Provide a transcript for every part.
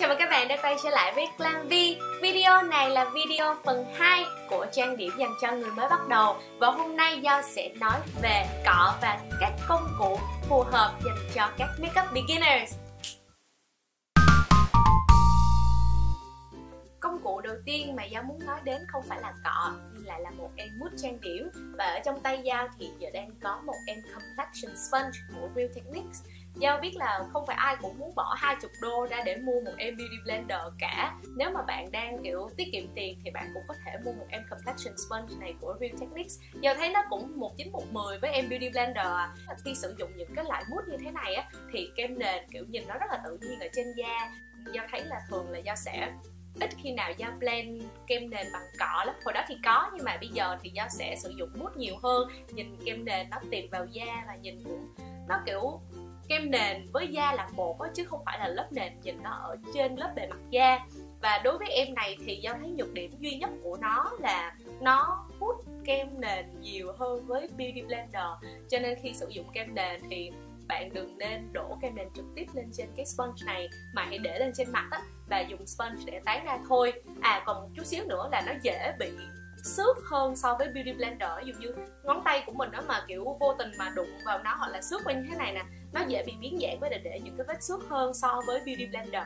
Chào mừng các bạn đã quay trở lại với Glam V. Video này là video phần 2 của trang điểm dành cho người mới bắt đầu. Và hôm nay Giao sẽ nói về cọ và các công cụ phù hợp dành cho các makeup beginners. Công cụ đầu tiên mà Giao muốn nói đến không phải là cọ, nhưng lại là một em mousse trang điểm. Và ở trong tay Giao thì giờ đang có một em complexion sponge của Real Techniques. Giao biết là không phải ai cũng muốn bỏ 20 đô ra để mua một em beauty blender cả. Nếu mà bạn đang kiểu tiết kiệm tiền thì bạn cũng có thể mua một em complexion sponge này của Real Techniques. Giao thấy nó cũng 19/10 với em beauty blender. Khi sử dụng những cái loại mousse như thế này á, thì kem nền kiểu nhìn nó rất là tự nhiên ở trên da. Giao thấy là thường là Giao sẽ ít khi nào Giao blend kem nền bằng cọ lắm. Hồi đó thì có, nhưng mà bây giờ thì Giao sẽ sử dụng mousse nhiều hơn. Nhìn kem nền nó tiệm vào da và nhìn cũng nó kiểu kem nền với da là một á, chứ không phải là lớp nền nhìn nó ở trên lớp bề mặt da. Và đối với em này thì Giao thấy nhược điểm duy nhất của nó là nó hút kem nền nhiều hơn với beauty blender. Cho nên khi sử dụng kem nền thì bạn đừng nên đổ kem nền trực tiếp lên trên cái sponge này, mà hãy để lên trên mặt á và dùng sponge để tán ra thôi. Còn một chút xíu nữa là nó dễ bị xước hơn so với beauty blender. Ví dụ như ngón tay của mình đó mà kiểu vô tình mà đụng vào nó hoặc là xước bên như thế này nè, nó dễ bị biến dạng với để những cái vết xước hơn so với beauty blender.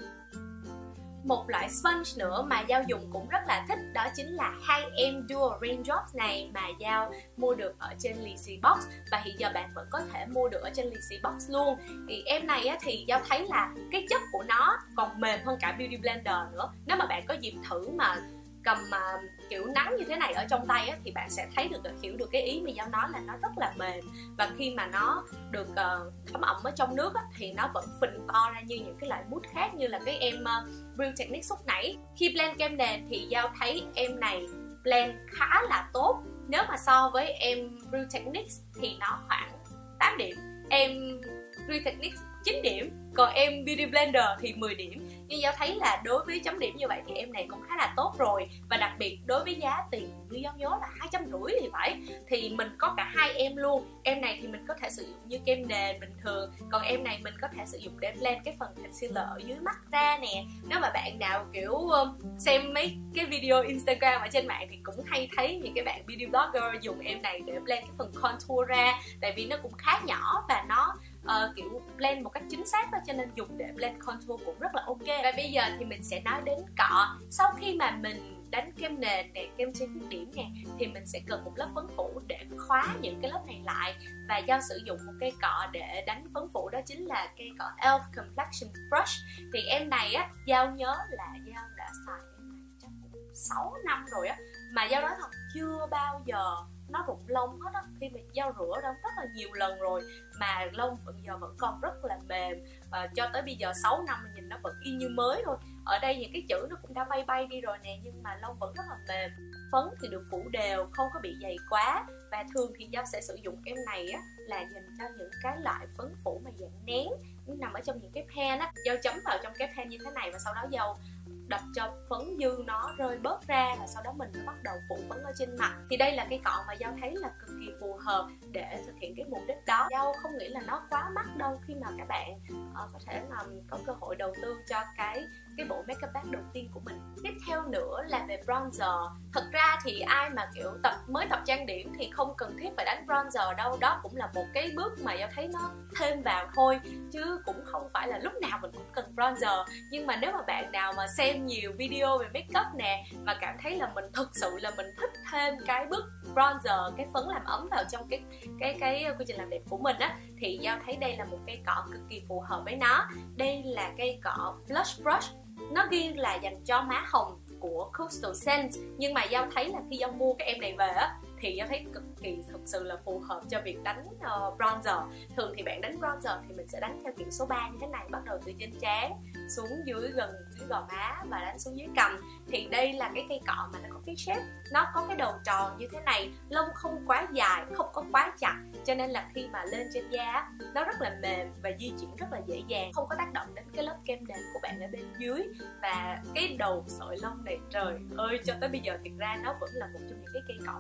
Một loại sponge nữa mà Giao dùng cũng rất là thích đó chính là hai em Dual Raindrops này mà Giao mua được ở trên Lizzy Box. Và hiện giờ bạn vẫn có thể mua được ở trên Lizzy Box luôn. Thì em này á, thì Giao thấy là cái chất của nó còn mềm hơn cả beauty blender nữa. Nếu mà bạn có dịp thử mà cầm kiểu nắng như thế này ở trong tay á, thì bạn sẽ thấy được, hiểu được cái ý mà Giao nói là nó rất là mềm. Và khi mà nó được thấm ẩm ở trong nước á, thì nó vẫn phình to ra như những cái loại mousse khác, như là cái em Real Techniques lúc nãy. Khi blend kem nền thì Giao thấy em này blend khá là tốt. Nếu mà so với em Real Techniques thì nó khoảng 8 điểm, em Real Techniques 9 điểm, còn em Beauty Blender thì 10 điểm. Nhưng Giao thấy là đối với chấm điểm như vậy thì em này cũng khá là tốt rồi. Và đặc biệt đối với giá tiền như Giao nhớ là 250 thì phải, thì mình có cả hai em luôn. Em này thì mình có thể sử dụng như kem nền bình thường, còn em này mình có thể sử dụng để blend cái phần concealer ở dưới mắt ra nè. Nếu mà bạn nào kiểu xem mấy cái video Instagram ở trên mạng thì cũng hay thấy những cái bạn beauty blogger dùng em này để blend cái phần contour ra. Tại vì nó cũng khá nhỏ và nó kiểu blend một cách chính xác đó, cho nên dùng để blend contour cũng rất là ok. Và bây giờ thì mình sẽ nói đến cọ. Sau khi mà mình đánh kem nền nè, kem trên khuyết điểm nè, thì mình sẽ cần một lớp phấn phủ để khóa những cái lớp này lại. Và Giao sử dụng một cây cọ để đánh phấn phủ, đó chính là cây cọ Elf Complexion Brush. Thì em này á, Giao nhớ là Giao đã xài em này chắc cũng 6 năm rồi á, mà Giao nói thật chưa bao giờ nó rụng lông hết á. Khi mà Giao rửa ra rất là nhiều lần rồi mà lông giờ vẫn còn rất là mềm. Và cho tới bây giờ 6 năm mình nhìn nó vẫn y như mới thôi. Ở đây những cái chữ nó cũng đã bay bay đi rồi nè, nhưng mà lông vẫn rất là mềm. Phấn thì được phủ đều, không có bị dày quá. Và thường thì Giao sẽ sử dụng em này á là dành cho những cái loại phấn phủ mà dạng nén, nằm ở trong những cái pen á. Giao chấm vào trong cái pen như thế này và sau đó Giao đập cho phấn dư nó rơi bớt ra, và sau đó mình bắt đầu phủ phấn ở trên mặt. Thì đây là cái cọ mà Giao thấy là cực kỳ phù hợp để thực hiện cái mục đích đó. Giao không nghĩ là nó quá mắc đâu khi mà các bạn có thể có cơ hội đầu tư cho cái bộ makeup bag đầu tiên của mình. Tiếp theo nữa là về bronzer. Thật ra thì ai mà kiểu mới tập trang điểm thì không cần thiết phải đánh bronzer đâu. Đó cũng là một cái bước mà Giao thấy nó thêm vào thôi, chứ cũng không phải là lúc nào mình cũng cần bronzer. Nhưng mà nếu mà bạn nào mà xem nhiều video về makeup nè, mà cảm thấy là mình thực sự là mình thích thêm cái bước bronzer, cái phấn làm ấm vào trong cái quy trình làm đẹp của mình á, thì Giao thấy đây là một cây cọ cực kỳ phù hợp với nó. Đây là cây cọ Blush Brush. Nó ghi là dành cho má hồng của Coastal Scents, nhưng mà Giao thấy là khi Giao mua cái em này về á thì Giao thấy cực kỳ thực sự là phù hợp cho việc đánh bronzer. Thường thì bạn đánh bronzer thì mình sẽ đánh theo kiểu số 3 như thế này, bắt đầu từ trên trán xuống dưới gần dưới gò má và đánh xuống dưới cằm. Thì đây là cái cây cọ mà nó có cái shape, nó có cái đầu tròn như thế này, lông không quá dài, không có quá chặt, cho nên là khi mà lên trên da nó rất là mềm và di chuyển rất là dễ dàng, không có tác động đến cái lớp kem nền của bạn ở bên dưới. Và cái đầu sợi lông này trời ơi, cho tới bây giờ thiệt ra nó vẫn là một trong những cái cây cọ mềm nhất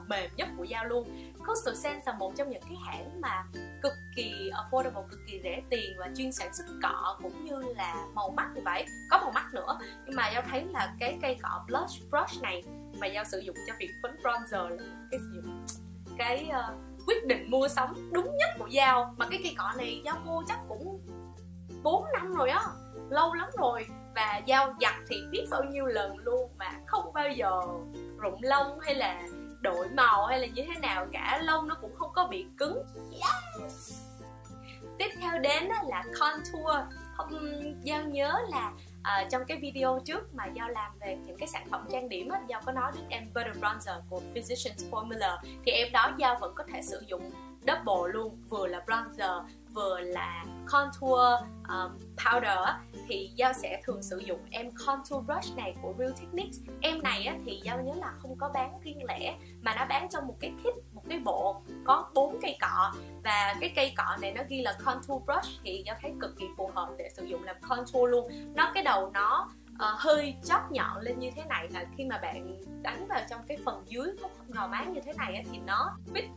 nhất của Giao luôn. Coastal Scents là một trong những cái hãng mà cực kỳ affordable, cực kỳ rẻ tiền và chuyên sản xuất cọ cũng như là màu mắt như vậy, có màu mắt nữa. Nhưng mà Giao thấy là cái cây cọ blush brush này mà Giao sử dụng cho việc phấn bronzer là cái quyết định mua sắm đúng nhất của Giao. Mà cái cây cọ này Giao mua chắc cũng 4 năm rồi á, lâu lắm rồi. Và Giao giặt thì biết bao nhiêu lần luôn mà không bao giờ rụng lông hay là đổi màu hay là như thế nào cả, lông nó cũng không có bị cứng. Yes! Tiếp theo đến là contour. Giao nhớ là trong cái video trước mà Giao làm về những cái sản phẩm trang điểm á, Giao có nói đến em Butter Bronzer của Physicians Formula. Thì em đó Giao vẫn có thể sử dụng double luôn, vừa là bronzer vừa là contour powder á. Thì Giao sẽ thường sử dụng em contour brush này của Real Techniques. Em này á, thì Giao nhớ là không có bán riêng lẻ mà nó bán trong một cái kit, một cái bộ có 4 cây cọ. Và cái cây cọ này nó ghi là contour brush thì Giao thấy cực kỳ phù hợp để sử dụng làm contour luôn. Cái đầu nó hơi chóp nhọn lên như thế này, là khi mà bạn đánh vào trong cái phần dưới gò má như thế này á, thì nó fit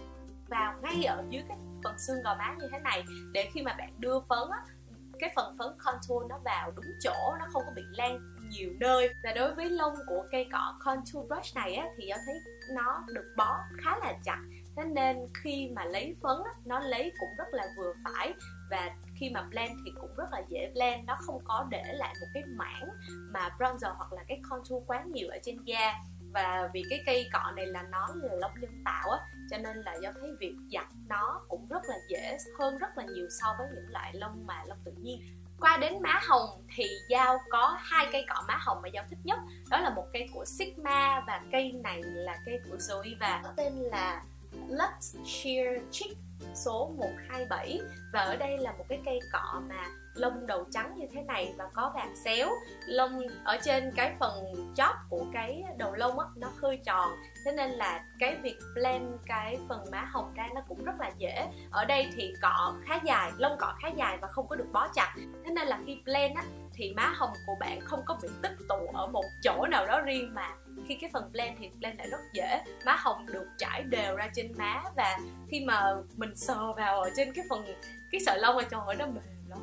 vào ngay ở dưới cái phần xương gò má như thế này, để khi mà bạn đưa phấn á, cái phần phấn contour nó vào đúng chỗ, nó không có bị lan nhiều nơi. Và đối với lông của cây cọ contour brush này á, thì Giao thấy nó được bó khá là chặt, thế nên khi mà lấy phấn á, nó lấy cũng rất là vừa phải. Và khi mà blend thì cũng rất là dễ blend, nó không có để lại một cái mảng mà bronzer hoặc là cái contour quá nhiều ở trên da. Và vì cái cây cọ này là nó là lông nhân tạo á, cho nên là Giao thấy việc giặt nó cũng rất là dễ hơn rất là nhiều so với những loại lông mà lông tự nhiên. Qua đến má hồng thì Giao có 2 cây cọ má hồng mà Giao thích nhất. Đó là một cây của Sigma và cây này là cây của Zoeva, có tên là Lux Sheer Cheek số 127. Và ở đây là một cái cây cọ mà lông đầu trắng như thế này và có vàng xéo. Lông ở trên cái phần chóp của cái đầu lông á, nó hơi tròn, thế nên là cái việc blend cái phần má hồng ra nó cũng rất là dễ. Ở đây thì cọ khá dài, lông cọ khá dài và không có được bó chặt, thế nên là khi blend á, thì má hồng của bạn không có bị tích tụ ở một chỗ nào đó riêng, mà khi cái phần blend thì blend lại rất dễ. Má hồng được trải đều ra trên má, và khi mà mình sờ vào ở trên cái phần cái sợi lông này, trời ơi nó mềm lắm,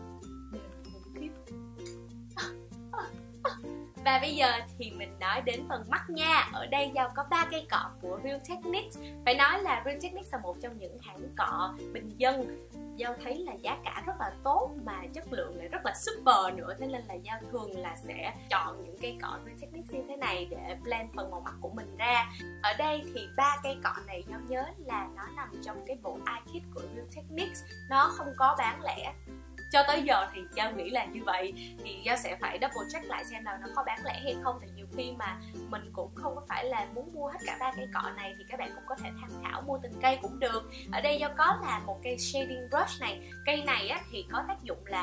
Và bây giờ thì mình nói đến phần mắt nha. Ở đây Giao có 3 cây cọ của Real Techniques. Phải nói là Real Techniques là một trong những hãng cọ bình dân. Giao thấy là giá cả rất là tốt mà chất lượng lại rất là super nữa, thế nên là Giao thường là sẽ chọn những cây cọ Real Techniques như thế này để blend phần màu mắt của mình ra. Ở đây thì 3 cây cọ này Giao nhớ là nó nằm trong cái bộ eye kit của Real Techniques, nó không có bán lẻ. Cho tới giờ thì Giao nghĩ là như vậy, thì Giao sẽ phải double check lại xem nào nó có bán lẻ hay không. Thì nhiều khi mà mình cũng không có phải là muốn mua hết cả 3 cây cọ này, thì các bạn cũng có thể tham khảo mua từng cây cũng được. Ở đây Giao có là một cây shading brush này. Cây này á, thì có tác dụng là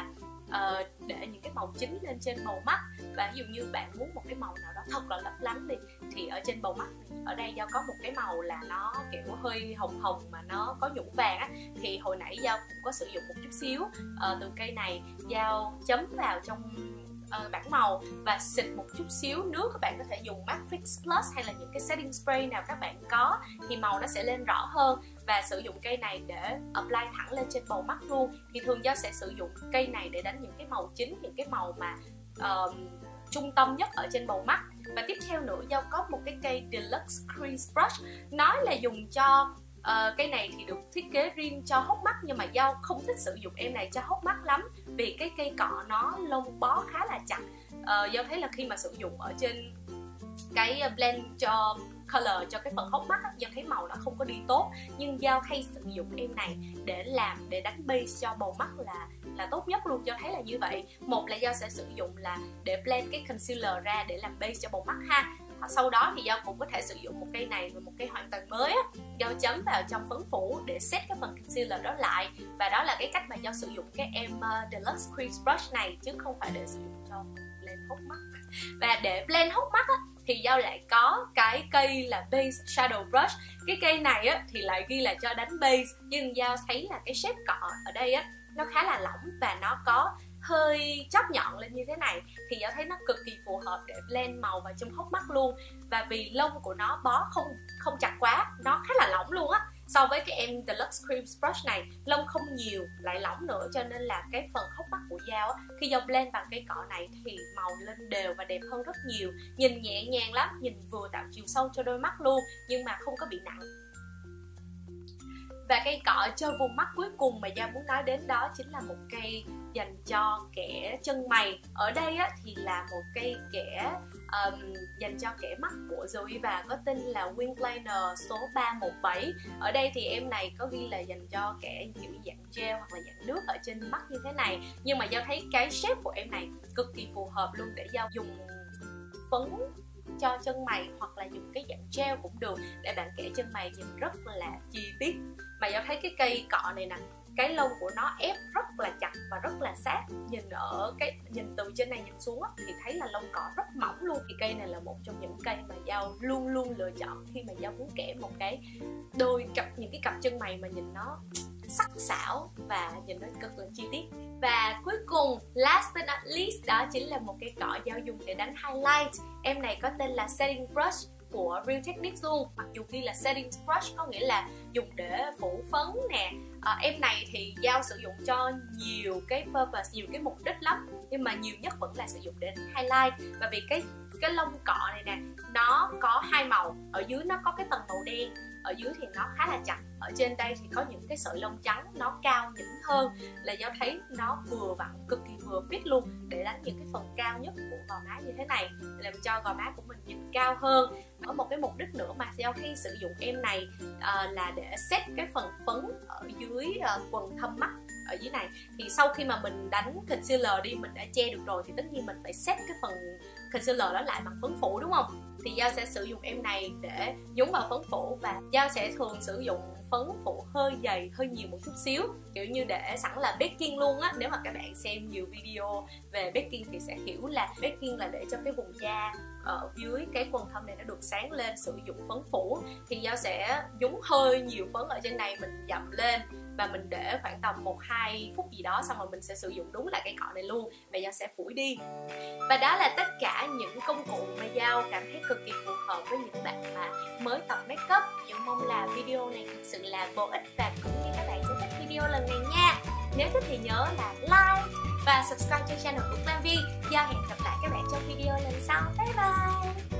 để những cái màu chính lên trên bầu mắt. Và ví dụ như bạn muốn một cái màu nào đó thật là lấp lánh đi, thì ở trên bầu mắt này, ở đây Giao có một cái màu là nó kiểu hơi hồng hồng mà nó có nhũ vàng á, thì hồi nãy Giao cũng có sử dụng một chút xíu từ cây này. Giao chấm vào trong bảng màu và xịt một chút xíu nước. Các bạn có thể dùng MAC Fix Plus hay là những cái setting spray nào các bạn có, thì màu nó sẽ lên rõ hơn. Và sử dụng cây này để apply thẳng lên trên bầu mắt luôn. Thì thường Giao sẽ sử dụng cây này để đánh những cái màu chính, những cái màu mà trung tâm nhất ở trên bầu mắt. Và tiếp theo nữa, Giao có một cái cây Deluxe Crease Brush. Nói là dùng cho cây này thì được thiết kế riêng cho hốc mắt, nhưng mà Giao không thích sử dụng em này cho hốc mắt lắm, vì cái cây cọ nó lông bó khá là chặt. Giao thấy là khi mà sử dụng ở trên cái blend cho color cho cái phần hốc mắt, Giao thấy màu nó không có đi tốt. Nhưng Giao hay sử dụng em này để đánh base cho bầu mắt là tốt nhất luôn. Giao thấy là như vậy. Một là Giao sẽ sử dụng là để blend cái concealer ra để làm base cho bầu mắt ha. Sau đó thì Giao cũng có thể sử dụng một cây này và một cây hoàn toàn mới á, Giao chấm vào trong phấn phủ để set cái phần concealer đó lại. Và đó là cái cách mà Giao sử dụng cái em Deluxe Crease Brush này, chứ không phải để sử dụng cho blend hốc mắt. Và để blend hốc mắt á, thì Giao lại có cái cây là Base Shadow Brush. Cái cây này á, thì lại ghi là cho đánh base, nhưng Giao thấy là cái shape cọ ở đây á, nó khá là lỏng và nó có hơi chóp nhọn lên như thế này thì Giao thấy nó cực kỳ phù hợp để blend màu vào trong hốc mắt luôn. Và vì lông của nó bó không chặt quá, nó khá là lỏng luôn á. So với cái em Deluxe Cream Brush này, lông không nhiều lại lỏng nữa, cho nên là cái phần hốc mắt của Giao á, khi Giao blend bằng cây cọ này thì màu lên đều và đẹp hơn rất nhiều. Nhìn nhẹ nhàng lắm, nhìn vừa tạo chiều sâu cho đôi mắt luôn, nhưng mà không có bị nặng. Và cây cọ chơi vùng mắt cuối cùng mà Giao muốn nói đến đó chính là một cây dành cho kẻ chân mày. Ở đây á, thì là một cây kẻ dành cho kẻ mắt của Zoeva, có tên là Wing Liner số 317. Ở đây thì em này có ghi là dành cho kẻ kiểu dạng gel hoặc là dạng nước ở trên mắt như thế này. Nhưng mà Giao thấy cái shape của em này cực kỳ phù hợp luôn để Giao dùng phấn cho chân mày, hoặc là dùng cái dạng gel cũng được để bạn kẻ chân mày nhìn rất là chi tiết. Mà Giao thấy cái cây cọ này nè, cái lông của nó ép rất là chặt và rất là sát. Nhìn từ trên này nhìn xuống thì thấy là lông cọ rất mỏng luôn. Thì cây này là một trong những cây mà Giao luôn luôn lựa chọn khi mà Giao muốn kẻ một cái những cái cặp chân mày mà nhìn nó sắc sảo và nhìn nó cực là chi tiết. Và cuối cùng, last but not least, đó chính là một cây cọ Giao dùng để đánh highlight. Em này có tên là Setting Brush của Real Techniques luôn. Mặc dù ghi là Setting Brush có nghĩa là dùng để phủ phấn nè. Em này thì Giao sử dụng cho nhiều cái purpose, nhiều cái mục đích lắm, nhưng mà nhiều nhất vẫn là sử dụng để highlight. Và vì cái lông cọ này nè, nó có hai màu. Ở dưới nó có cái tầng màu đen, ở dưới thì nó khá là chặt. Ở trên đây thì có những cái sợi lông trắng, nó cao nhỉnh hơn, là Giao thấy nó vừa vặn, cực kỳ vừa fit luôn để đánh những cái phần cao nhất của gò má như thế này, làm cho gò má của mình nhìn cao hơn. Ở một cái mục đích nữa mà Giao hay sử dụng em này là để set cái phần phấn ở dưới quầng thâm mắt ở dưới này. Thì sau khi mà mình đánh concealer đi, mình đã che được rồi, thì tất nhiên mình phải set cái phần concealer đó lại bằng phấn phủ, đúng không? Thì Giao sẽ sử dụng em này để nhúng vào phấn phủ, và Giao sẽ thường sử dụng phấn phủ hơi dày, hơi nhiều một chút xíu, kiểu như để sẵn là baking luôn á. Nếu mà các bạn xem nhiều video về baking thì sẽ hiểu là baking là để cho cái vùng da ở dưới cái quầng thâm này nó được sáng lên, sử dụng phấn phủ. Thì Giao sẽ nhúng hơi nhiều phấn ở trên này, mình dặm lên và mình để khoảng tầm 1-2 phút gì đó, xong rồi mình sẽ sử dụng đúng là cái cọ này luôn và Giao sẽ phủi đi. Và đó là tất cả những công cụ mà Giao cảm thấy cực kỳ phù hợp với những bạn mà mới tập makeup. Giao mong là video này thực sự là bổ ích và cũng như các bạn sẽ thích video lần này nha. Nếu thích thì nhớ là like và subscribe cho channel của Glam Vi. Giao hẹn gặp lại các bạn trong video lần sau. Bye bye!